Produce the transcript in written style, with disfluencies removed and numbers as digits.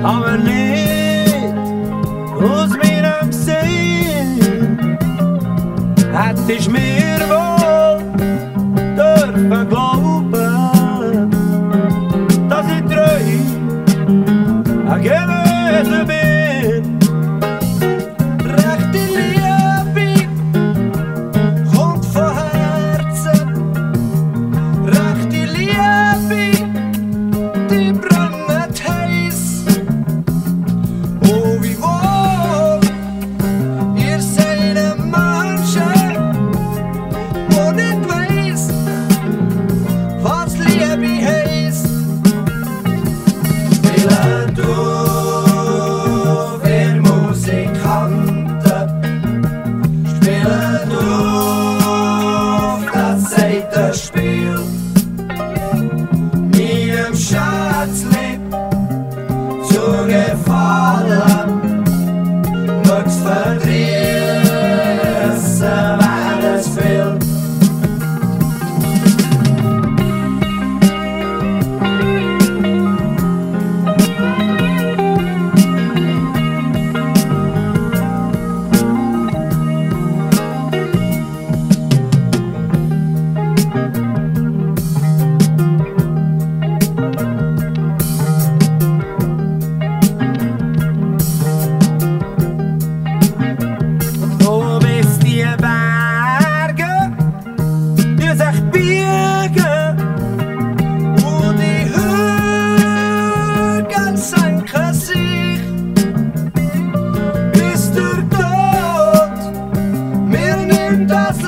aber nicht aus meinem Sinn. Hätte ich mir wohl dürfen glauben, dass ich treu gewesen bin. Rechte Liebe kommt von Herzen, rechte Liebe, die brennt heiß. Oh, wie wohl ihr seid Menschen, wo nicht weiss, was Liebe heisst. Spielen du für Musikanten, spielen du das Seitenspiel, meinem Scherzli zu gefallen, mag's verdrießen, wenn es will. Das